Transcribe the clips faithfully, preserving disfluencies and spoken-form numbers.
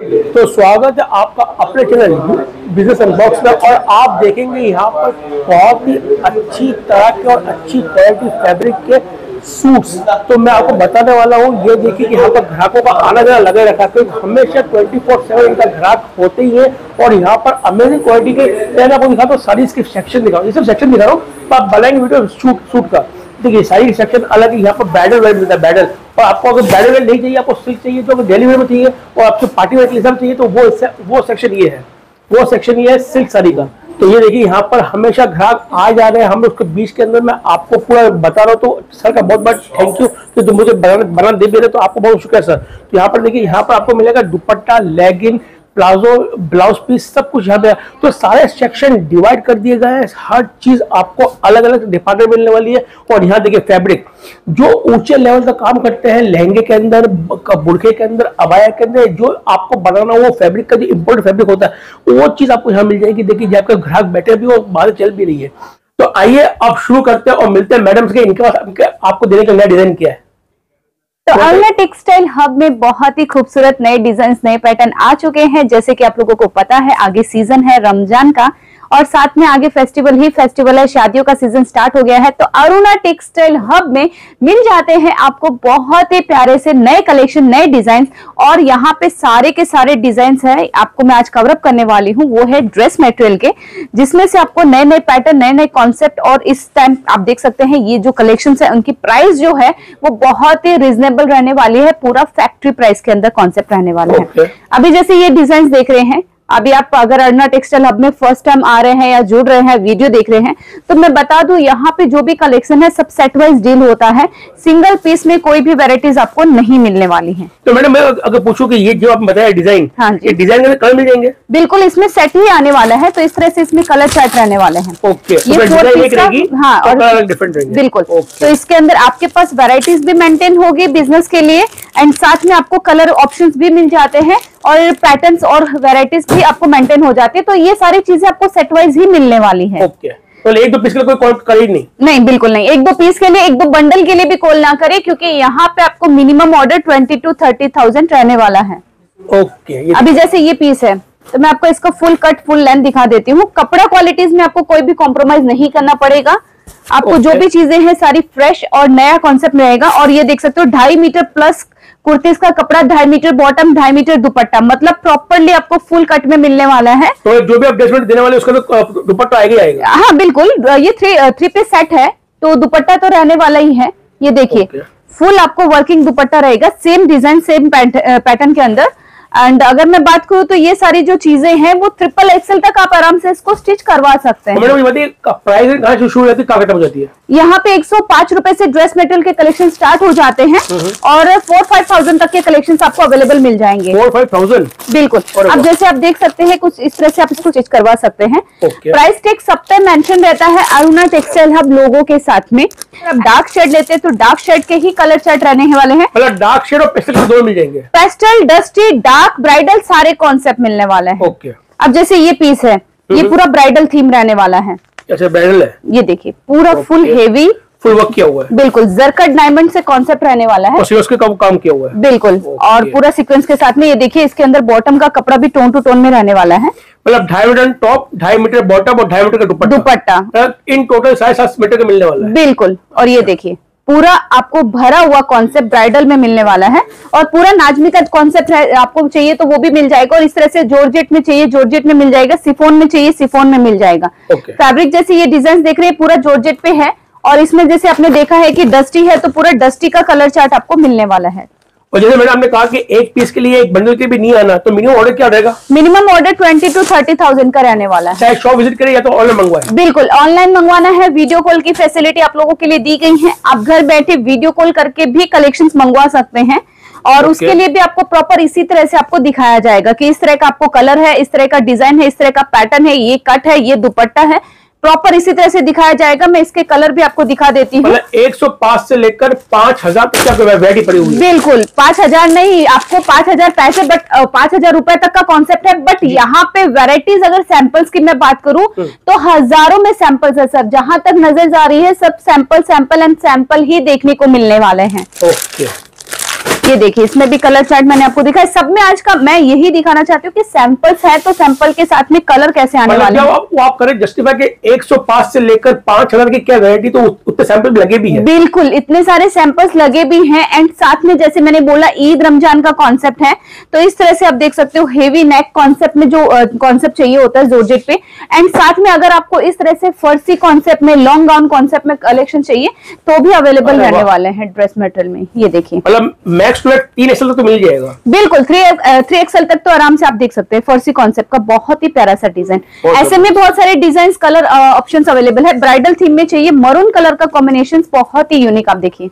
तो स्वागत है आपका अपने चैनल बिजनेस अनबॉक्स में। और आप देखेंगे यहाँ पर बहुत ही अच्छी तरह के और अच्छी क्वालिटी फैब्रिक के सूट्स। तो मैं आपको बताने वाला हूँ, ये देखिए कि यहाँ पर ग्राहकों का आना जाना लगे रखा है, क्योंकि हमेशा ट्वेंटी फोर सेवन इनका ग्राहक होते ही है। और यहाँ पर अमेजिंग क्वालिटी के मैं आपको दिखाता हूँ, सारी इसके सेक्शन दिखा ये सब सेक्शन दिखा रहा हूँ। तो आप बनाएंगे वीडियो सूट सूट का, देखिए सारी सेक्शन अलग है। यहाँ पर बैडल वेयर मिलता है, बैडल। और आपको अगर बैडल वेयर नहीं चाहिए, आपको सिल्क चाहिए, तो डेली वेयर में चाहिए और आपको पार्टी वेयर के लिए चाहिए, तो वो वो सेक्शन ये है, वो सेक्शन ये है सिल्क साड़ी का। तो ये देखिए यहाँ पर हमेशा ग्राहक आ जा रहे हैं, हम उसके बीच के अंदर मैं आपको पूरा बता रहा हूँ। तो सर का बहुत बहुत थैंक यू कि तुम मुझे बना बना दे रहे, तो आपको बहुत शुक्रिया सर। तो यहाँ पर देखिए, यहाँ पर आपको मिलेगा dupatta, legging, palazzo, blouse piece, सब कुछ यहाँ पे। तो सारे सेक्शन डिवाइड कर दिए गए हैं, हर चीज आपको अलग अलग डिपार्टमेंट मिलने वाली है। और यहाँ देखिए फैब्रिक जो ऊंचे लेवल का काम करते हैं, लहंगे के अंदर, बुरखे के अंदर, अबाया के अंदर, जो आपको बनाना वो फैब्रिक का जो इम्पोर्टेंट फैब्रिक होता है, वो चीज आपको यहाँ मिल जाएगी। देखिए जब आपके ग्राहक बैठे भी और बाहर चल भी रही है। तो आइए अब शुरू करते हैं और मिलते हैं मैडम के, इनके पास आपको देने का नया डिजाइन क्या है। तो अरुणा टेक्सटाइल हब में बहुत ही खूबसूरत नए डिजाइन, नए पैटर्न आ चुके हैं। जैसे कि आप लोगों को पता है, आगे सीजन है रमजान का और साथ में आगे फेस्टिवल ही फेस्टिवल है, शादियों का सीजन स्टार्ट हो गया है। तो अरुणा टेक्सटाइल हब में मिल जाते हैं आपको बहुत ही प्यारे से नए कलेक्शन, नए डिजाइन। और यहाँ पे सारे के सारे डिजाइन है आपको मैं आज कवर अप करने वाली हूँ, वो है ड्रेस मटेरियल के, जिसमें से आपको नए नए पैटर्न, नए नए कॉन्सेप्ट। और इस टाइम आप देख सकते हैं ये जो कलेक्शन है उनकी प्राइस जो है वो बहुत ही रिजनेबल रहने वाली है, पूरा फैक्ट्री प्राइस के अंदर कॉन्सेप्ट रहने वाले okay. हैं। अभी जैसे ये डिजाइन देख रहे हैं, अभी आप अगर अरुणा टेक्सटाइल हब में फर्स्ट टाइम आ रहे हैं या जुड़ रहे हैं, वीडियो देख रहे हैं, तो मैं बता दूं यहाँ पे जो भी कलेक्शन है सब सेट वाइज डील होता है, सिंगल पीस में कोई भी वैरायटीज आपको नहीं मिलने वाली है। तो मैडम मैं अगर पूछूं कि ये जो आप बताया डिजाइन, हाँ ये डिजाइन में कलर मिल जाएंगे? बिल्कुल, इसमें सेट ही आने वाला है, तो इस तरह से इसमें कलर चार्ट रहने वाले हैं। ओके, ये फोर पीस का, हाँ, और डिफरेंट रहेंगे। बिल्कुल। तो इसके अंदर आपके पास वैरायटीज भी मेंटेन होगी बिजनेस के लिए, एंड साथ में आपको कलर ऑप्शंस भी मिल जाते हैं और पैटर्न्स और वैरायटीज भी आपको मेंटेन हो जाती है। तो ये सारी चीजें आपको सेट वाइज ही मिलने वाली है। ओके, तो एक दो पीस के लिए कोई कॉल करे नहीं? नहीं, बिल्कुल नहीं। एक दो पीस के लिए, एक दो बंडल के लिए भी कॉल ना करे, क्योंकि यहाँ पे आपको minimum order twenty to thirty thousand रहने वाला है। ओके, ये अभी जैसे ये पीस है, तो मैं आपको इसका फुल कट, फुल लेंथ दिखा देती हूँ। कपड़ा क्वालिटीज में आपको कोई भी कॉम्प्रोमाइज नहीं करना पड़ेगा। आपको okay. जो भी चीजें हैं सारी फ्रेश और नया कॉन्सेप्ट रहेगा। और ये देख सकते हो ढाई मीटर प्लस कुर्तीज का कपड़ा, ढाई मीटर बॉटम, ढाई मीटर दुपट्टा, मतलब प्रॉपरली आपको फुल कट में मिलने वाला है। तो जो भी आप ड्रेस देने वाले उसका तो दुपट्टा आएगा आएगा? हाँ बिल्कुल, ये थ्री थ्री पीस सेट है, तो दुपट्टा तो रहने वाला ही है। ये देखिए okay. फुल आपको वर्किंग दुपट्टा रहेगा, सेम डिजाइन, सेम पैटर्न के अंदर। एंड अगर मैं बात करूं तो ये सारी जो चीजें हैं वो ट्रिपल एक्सएल तक आप आराम से इसको स्टिच करवा सकते हैं। मैडम ये बताइए प्राइस कहाँ से शुरू होती है, कहाँ खत्म हो जाती है? यहाँ पे एक सौ पांच रुपए से ड्रेस मटेरियल के कलेक्शन स्टार्ट हो जाते हैं और फोर फाइव थाउजेंड तक के कलेक्शन आपको अवेलेबल मिल जाएंगे। फोर फाइव थाउजेंड बिल्कुल। अब जैसे आप देख सकते हैं कुछ इस तरह से आप इसको स्टिच करवा सकते हैं। प्राइस टैग सब पे मेंशन रहता है अरुणा टेक्सटाइल हब लोगों के साथ में। आप डार्क शेड लेते हैं तो डार्क शेड के ही कलर चार्ट रहने वाले हैं, मतलब डार्क शेड और पेस्टल दोनों मिल जाएंगे। पेस्टल, डस्टी, डार्क, ब्राइडल सारे कॉन्सेप्ट मिलने वाले हैं। ओके। अब जैसे ये पीस है, ये पूरा ब्राइडल थीम रहने वाला है। अच्छा, ब्राइडल है। ये देखिए पूरा फुल हेवी, फुल वर्क किया हुआ है। बिल्कुल, जरकट डायमंड से कॉन्सेप्ट रहने वाला है। और सीक्वेंस के काम काम किया हुआ है। बिल्कुल, और पूरा सीक्वेंस के साथ में ये देखिए इसके अंदर बॉटम का कपड़ा भी टोन टू टोन में रहने वाला है। मतलब ढाई मीटर टॉप, ढाई मीटर बॉटम और ढाई मीटर का दुपट्टा। दुपट्टा इन टोटल साढ़े सात मीटर का मिलने वाला है। बिल्कुल। और ये देखिए पूरा आपको भरा हुआ कॉन्सेप्ट ब्राइडल में मिलने वाला है और पूरा नाजमी का कॉन्सेप्ट है। आपको चाहिए तो वो भी मिल जाएगा, और इस तरह से जॉर्जेट में चाहिए जॉर्जेट में मिल जाएगा, सिफोन में चाहिए सिफोन में मिल जाएगा। okay. फैब्रिक जैसे ये डिजाइन देख रहे हैं पूरा जॉर्जेट पे है, और इसमें जैसे आपने देखा है कि डस्टी है तो पूरा डस्टी का कलर चार्ट आपको मिलने वाला है। और जैसे मैडम आपने कहा कि एक पीस के लिए, एक बंडल के भी नहीं आना, तो मिनिमम ऑर्डर क्या रहेगा? Minimum order twenty to thirty thousand का रहने वाला है। चाहे शॉप विजिट करें या तो ऑनलाइन मंगवाएं? बिल्कुल, ऑनलाइन मंगवाना है। वीडियो कॉल की फैसिलिटी आप लोगों के लिए दी गई है, आप घर बैठे वीडियो कॉल करके भी कलेक्शंस मंगवा सकते हैं। और okay. उसके लिए भी आपको प्रॉपर इसी तरह से आपको दिखाया जाएगा कि इस तरह का आपको कलर है, इस तरह का डिजाइन है, इस तरह का पैटर्न है, ये कट है, ये दुपट्टा है, प्रॉपर इसी तरह से दिखाया जाएगा। मैं इसके कलर भी आपको दिखा देती हूँ। मतलब एक सौ पाँच से लेकर पांच हजार तक की वैरायटी पड़ी हुई है। बिल्कुल, पांच हजार नहीं, आपको पांच हजार पैसे बट पांच हजार रुपए तक का कॉन्सेप्ट है। बट यहाँ पे वैरायटीज अगर सैंपल्स की मैं बात करूँ तो हजारों में सैंपल्स है सर। जहां तक नजर जा रही है सब सैंपल सैंपल एंड सैंपल ही देखने को मिलने वाले हैं। ओके। ये देखिए इसमें भी कलर चार्ट मैंने आपको दिखा है। सब में आज का मैं यही दिखाना चाहती हूँ कि सैंपल्स है तो सैंपल के साथ में कलर कैसे आने वाले हैं। आप, आप करें जस्टिफाई के एक सौ पाँच से लेकर पांच हजार की क्या वैरायटी, तो उतने सैंपल लगे भी हैं। बिल्कुल इतने सारे सैंपल्स लगे भी हैं। एंड साथ में जैसे मैंने बोला ईद रमजान का कॉन्सेप्ट है, तो इस तरह से आप देख सकते हो हेवी नेक कॉन्सेप्ट में जो कॉन्सेप्ट चाहिए होता है जॉर्जेट पे। एंड साथ में अगर आपको इस तरह से फर्सी कॉन्सेप्ट में लॉन्ग गाउन कॉन्सेप्ट में कलेक्शन चाहिए तो भी अवेलेबल रहने वाले हैं ड्रेस मटेरियल में। ये देखिए मतलब मैक्स टू तीन एक्सएल तक तो मिल जाएगा। बिल्कुल थ्री थ्री एक्सएल तक तो आराम से आप देख सकते हैं। फर्सी कॉन्सेप्ट का बहुत ही प्यारा सा डिजाइन। ऐसे में बहुत सारे डिजाइन कलर ऑप्शंस अवेलेबल है। ब्राइडल थीम में चाहिए मरून कलर का कॉम्बिनेशन बहुत ही यूनिक आप देखिए।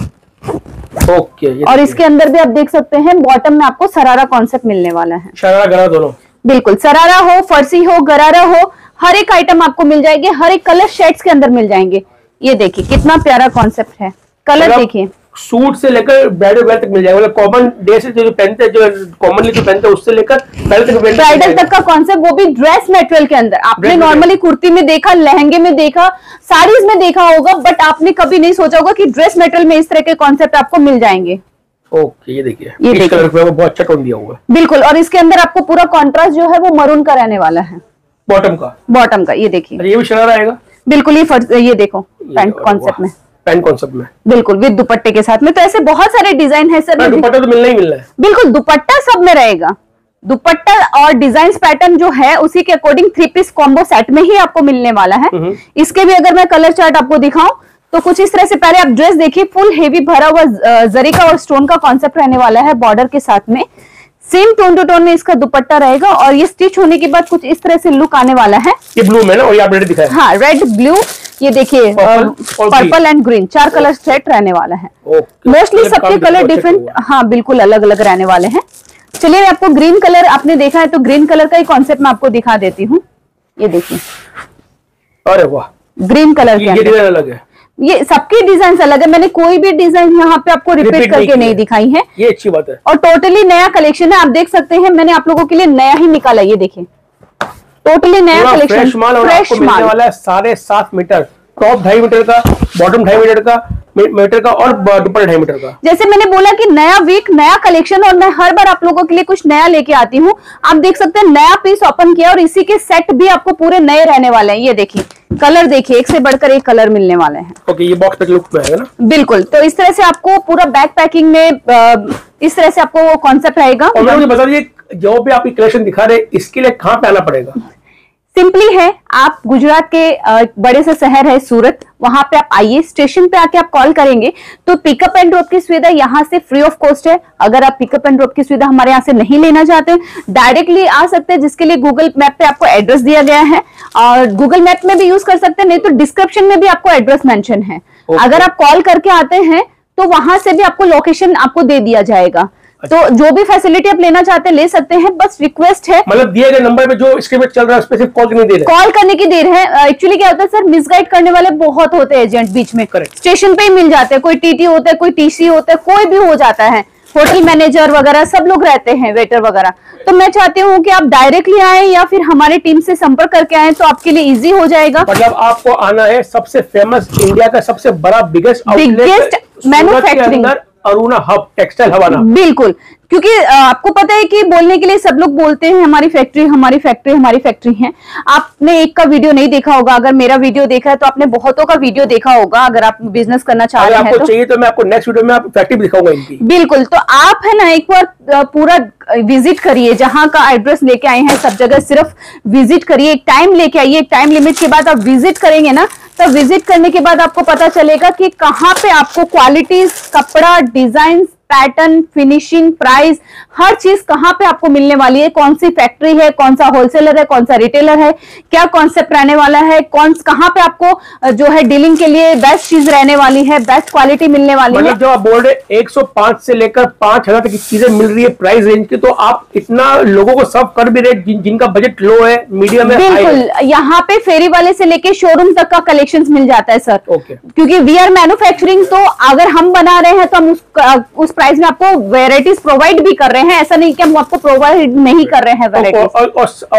ओके और इसके अंदर भी आप देख सकते हैं बॉटम में आपको सरारा कॉन्सेप्ट मिलने वाला है। शरारा गरारा दोनों, बिल्कुल सरारा हो फर्सी हो गरारा हो हर एक आइटम आपको मिल जाएंगे, हर एक कलर शेड्स के अंदर मिल जाएंगे। ये देखिए कितना प्यारा कॉन्सेप्ट है। कलर देखिए सूट से लेकर ब्राइडल वेयर तक मिल जाएगा। मतलब कॉमन डे से जो पहनते हैं, जो कॉमनली जो पहनते हैं उससे लेकर ब्राइडल तक ब्राइडल तक का कॉन्सेप्ट, वो भी ड्रेस मटेरियल के अंदर। आपने नॉर्मली कुर्ती में देखा, लहंगे में देखा, साड़ीज में देखा होगा, बट आपने कभी नहीं सोचा होगा कि ड्रेस मटेरियल में इस तरह के कॉन्सेप्ट आपको मिल जाएंगे। ओके ये देखिए ये देखिए कलर पे बहुत अच्छा टोन दिया हुआ है। बिल्कुल। और इसके अंदर आपको पूरा कॉन्ट्रास्ट जो है वो मरून का रहने वाला है बॉटम का बॉटम का। ये देखिए ये भी शरारा आएगा। बिल्कुल ये ये देखो पैंट कॉन्सेप्ट में, पैंट कॉन्सेप्ट में बिल्कुल विद दुपट्टे के साथ में। तो ऐसे बहुत सारे डिजाइन है सर। दुपट्टा तो मिलना ही मिलना है। बिल्कुल दुपट्टा सब में रहेगा। दुपट्टा और डिजाइन पैटर्न जो है उसी के according three piece combo set में ही आपको मिलने वाला है। इसके भी अगर मैं कलर चार्ट आपको दिखाऊं तो कुछ इस तरह से, पहले आप ड्रेस देखिए फुल हेवी भरा हुआ जरी का और स्टोन का कॉन्सेप्ट रहने वाला है बॉर्डर के साथ में। सेम टोन टू टोन में इसका दुपट्टा रहेगा और ये स्टिच होने के बाद कुछ इस तरह से लुक आने वाला है। ये ब्लू में ना, और ये आप रेड दिखाया। हाँ रेड ब्लू, ये देखिए पर्पल एंड ग्रीन चार कलर सेट रहने वाला है। मोस्टली सबके कलर डिफरेंट, हाँ बिल्कुल अलग अलग रहने वाले हैं। चलिए मैं आपको ग्रीन कलर आपने देखा है तो ग्रीन कलर का ही कॉन्सेप्ट मैं आपको दिखा देती हूँ। ये देखिए अरे वाह ग्रीन कलर के अंदर अलग है। ये सबकी डिजाइन अलग है। मैंने कोई भी डिजाइन यहाँ पे आपको रिपीट, रिपीट करके नहीं दिखाई है। ये अच्छी बात है। और टोटली नया कलेक्शन है। आप देख सकते हैं मैंने आप लोगों के लिए नया ही निकाला। ये देखिए टोटली नया कलेक्शन, फ्रेश माल। और आपको मिलने वाला है साढ़े सात मीटर टॉप, ढाई मीटर का बॉटम, ढाई मीटर का मीटर का और दुपट्टा ढाई मीटर का। जैसे मैंने बोला कि नया वीक नया कलेक्शन, और मैं हर बार आप लोगों के लिए कुछ नया लेके आती हूँ। आप देख सकते हैं नया पीस ओपन किया और इसी के सेट भी आपको पूरे नए रहने वाले हैं। ये देखिए कलर देखिए, एक से बढ़कर एक कलर मिलने वाले हैं। ओके ये बॉक्स पैक लुक में है ना। बिल्कुल। तो इस तरह से आपको पूरा बैक पैकिंग में इस तरह से आपको वो कॉन्सेप्ट रहेगा। और मुझे बता दीजिए जो भी आप कलेक्शन दिखा रहे हैं इसके लिए कहाँ पे आना पड़ेगा? सिंपली है, आप गुजरात के बड़े से शहर है सूरत, वहां पे आप आइए, स्टेशन पे आके आप कॉल करेंगे तो पिकअप एंड ड्रॉप की सुविधा यहाँ से फ्री ऑफ कॉस्ट है। अगर आप पिकअप एंड ड्रॉप की सुविधा हमारे यहाँ से नहीं लेना चाहते, डायरेक्टली आ सकते हैं, जिसके लिए गूगल मैप पे आपको एड्रेस दिया गया है और गूगल मैप में भी यूज कर सकते हैं, नहीं तो डिस्क्रिप्शन में भी आपको एड्रेस मेंशन है। अगर आप कॉल करके आते हैं तो वहां से भी आपको लोकेशन आपको दे दिया जाएगा। तो जो भी फैसिलिटी आप लेना चाहते हैं ले सकते हैं। बस रिक्वेस्ट है, मतलब दिए गए नंबर पे जो स्क्रीन पे चल रहा है उस पे सिर्फ कॉल करने की देर है। कॉल करने की देर है। एक्चुअली क्या होता है सर, मिसगाइड करने वाले बहुत होते हैं एजेंट बीच में। करेक्ट। स्टेशन पे ही मिल जाते हैं, कोई टीटी होता है, कोई टीसी होता है, कोई भी हो जाता है, होटल मैनेजर वगैरह सब लोग रहते हैं, वेटर वगैरह। तो मैं चाहती हूँ कि आप डायरेक्टली आए या फिर हमारी टीम से संपर्क करके आए तो आपके लिए इजी हो जाएगा। मतलब आपको आना है सबसे फेमस, इंडिया का सबसे बड़ा बिगेस्ट बिगेस्ट मैन्युफैक्चरिंग अरुणा हब, टेक्सटाइल हब आना। बिल्कुल, क्योंकि आपको पता है कि बोलने के लिए सब लोग बोलते हैं हमारी फैक्ट्री हमारी फैक्ट्री हमारी फैक्ट्री है। आपने एक का वीडियो नहीं देखा होगा, अगर मेरा वीडियो देखा है तो आपने बहुतों का वीडियो देखा होगा। अगर आप बिजनेस करना चाह रहे हैं आपको तो चाहिए तो मैं आपको नेक्स्ट वीडियो में आप फैक्ट्री दिखाऊंगा इनकी। बिल्कुल। तो आप है ना एक बार पूरा विजिट करिए, जहां का एड्रेस लेके आए हैं सब जगह सिर्फ विजिट करिए, एक टाइम लेके आइए। एक टाइम लिमिट के बाद आप विजिट करेंगे ना, तो विजिट करने के बाद आपको पता चलेगा कि कहाँ पे आपको क्वालिटीज, कपड़ा, डिजाइन, पैटर्न, फिनिशिंग, प्राइस, हर चीज कहाँ पे आपको मिलने वाली है, कौन सी फैक्ट्री है, कौन सा होलसेलर है, कौन सा रिटेलर है, क्या कॉन्सेप्ट रहने वाला है, कौन कहाँ पे आपको जो है डीलिंग के लिए बेस्ट चीज रहने वाली है, बेस्ट क्वालिटी मिलने वाली मतलब है। जो आप बोल रहे एक सौ पाँच से लेकर पांच हजार तक की चीजें मिल रही है प्राइस रेंज की, तो आप इतना लोगों को सर्व कर भी रहे जिन, जिनका बजट लो है, मीडियम है। बिल्कुल, यहाँ पे फेरी वाले से लेके शोरूम तक का कलेक्शन मिल जाता है सर। ओके। क्योंकि वी आर मैन्युफैक्चरिंग, तो अगर हम बना रहे हैं तो हम उस, उस प्राइस में आपको वेराइटीज प्रोवाइड भी कर रहे हैं। ऐसा नहीं कि हम आपको प्रोवाइड नहीं कर रहे हैं वेराइटीज। और, और, और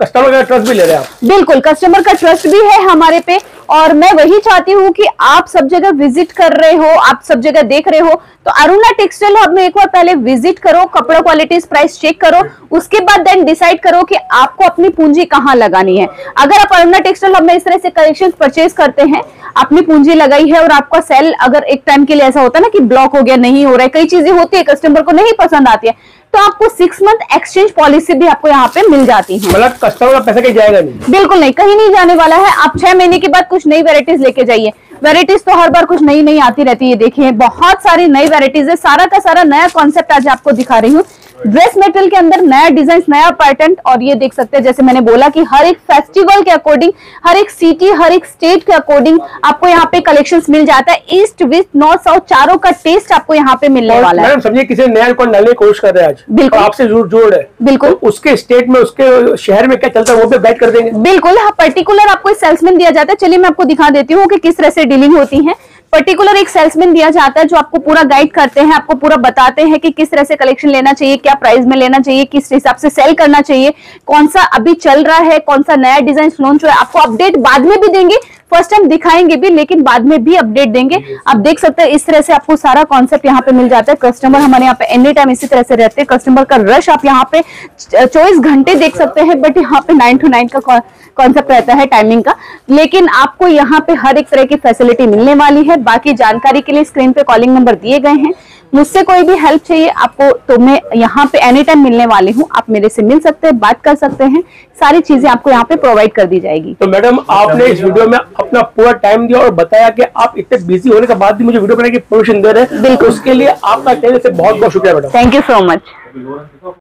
कस्टमर का ट्रस्ट भी ले रहे हैं आप। बिल्कुल, कस्टमर का ट्रस्ट भी है हमारे पे, और मैं वही चाहती हूँ कि आप सब जगह विजिट कर रहे हो, आप सब जगह देख रहे हो, तो अरुणा टेक्सटाइल हब में एक बार पहले विजिट करो, कपड़ा क्वालिटीज प्राइस चेक करो, उसके बाद देन डिसाइड करो कि आपको अपनी पूंजी कहाँ लगानी है। अगर आप अरुणा टेक्सटाइल हब में इस तरह से कलेक्शन परचेज करते हैं, अपनी पूंजी लगाई है और आपका सेल अगर एक टाइम के लिए ऐसा होता है ना कि ब्लॉक हो गया, नहीं हो रहा है, कई चीजें होती है, कस्टमर को नहीं पसंद आती है, तो आपको सिक्स मंथ एक्सचेंज पॉलिसी भी आपको यहाँ पे मिल जाती है। मतलब कस्टमर का पैसा कहीं जाएगा नहीं? बिल्कुल नहीं, कहीं नहीं जाने वाला है। आप छह महीने के बाद कुछ नई वेराइटीज लेके जाइए, वेराइटीज तो हर बार कुछ नई नई आती रहती है। देखिए बहुत सारी नई वेराइटीज है, सारा का सारा नया कॉन्सेप्ट आज आपको दिखा रही हूँ। ड्रेस मटेरियल के अंदर नया डिजाइन, नया पैटर्न, और ये देख सकते हैं जैसे मैंने बोला कि हर एक फेस्टिवल के अकॉर्डिंग, हर एक सिटी, हर एक स्टेट के अकॉर्डिंग आपको यहाँ पे कलेक्शंस मिल जाता है। ईस्ट वेस्ट नॉर्थ साउथ चारों का टेस्ट आपको यहाँ पे मिलने वाला है। मैडम समझिए किसी नया कौन डालने की कोशिश कर रहे हैं आज, बिल्कुल आपसे जरूर जोड़ है, बिल्कुल, तो उसके स्टेट में, उसके शहर में क्या चलता है वो भी गाइड कर देंगे। बिल्कुल, हाँ, पर्टिकुलर आपको सेल्समैन दिया जाता है। चलिए मैं आपको दिखा देती हूँ कि किस तरह से डीलिंग होती है। पर्टिकुलर एक सेल्समैन दिया जाता है जो आपको पूरा गाइड करते हैं, आपको पूरा बताते हैं कि किस तरह से कलेक्शन लेना चाहिए, क्या प्राइस में लेना चाहिए, किस हिसाब से सेल करना चाहिए, कौन सा अभी चल रहा है, कौन सा नया डिजाइन लॉन्च हुआ है। आपको अपडेट बाद में भी देंगे, फर्स्ट टाइम दिखाएंगे भी, लेकिन बाद में भी अपडेट देंगे। आप देख सकते हैं इस तरह से आपको सारा कॉन्सेप्ट यहाँ पे मिल जाता है। कस्टमर हमारे यहाँ पे एनी टाइम इसी तरह से रहते हैं। कस्टमर का रश आप यहाँ पे चौबीस घंटे देख सकते हैं, बट यहाँ पे नाइन टू नाइन का कॉन्सेप्ट रहता है टाइमिंग का, लेकिन आपको यहाँ पे हर एक तरह की फैसिलिटी मिलने वाली है। बाकी जानकारी के लिए स्क्रीन पे कॉलिंग नंबर दिए गए हैं। मुझसे कोई भी हेल्प चाहिए आपको तो मैं यहाँ पे एनी टाइम मिलने वाली हूँ, आप मेरे से मिल सकते हैं, बात कर सकते हैं, सारी चीजें आपको यहाँ पे प्रोवाइड कर दी जाएगी। तो मैडम आपने इस वीडियो में अपना पूरा टाइम दिया और बताया कि आप इतने बिजी होने के बाद भी मुझे वीडियो बनाने की परमिशन दे रहे हैं, बिल्कुल, उसके लिए आपका कहने से बहुत बहुत शुक्रिया madam. Thank you so much.